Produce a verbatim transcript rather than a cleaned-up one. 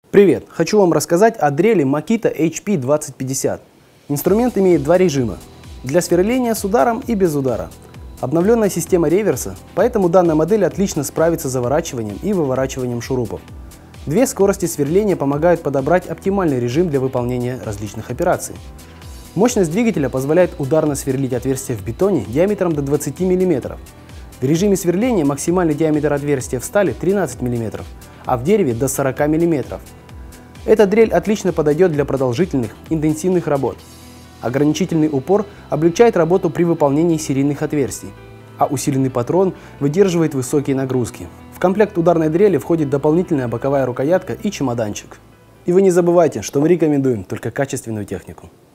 Привет! Хочу вам рассказать о дрели Makita эйч пи двадцать пятьдесят. Инструмент имеет два режима – для сверления с ударом и без удара. Обновленная система реверса, поэтому данная модель отлично справится с заворачиванием и выворачиванием шурупов. Две скорости сверления помогают подобрать оптимальный режим для выполнения различных операций. Мощность двигателя позволяет ударно сверлить отверстия в бетоне диаметром до двадцати миллиметров. В режиме сверления максимальный диаметр отверстия в стали тринадцать миллиметров, а в дереве до сорока миллиметров. Эта дрель отлично подойдет для продолжительных, интенсивных работ. Ограничительный упор облегчает работу при выполнении серийных отверстий, а усиленный патрон выдерживает высокие нагрузки. В комплект ударной дрели входит дополнительная боковая рукоятка и чемоданчик. И вы не забывайте, что мы рекомендуем только качественную технику.